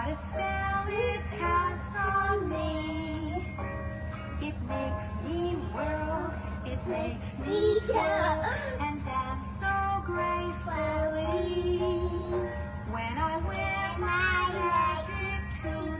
a spell it casts on me. It makes me whirl, it makes me twirl, and dance so gracefully. When I wear my magic tunic,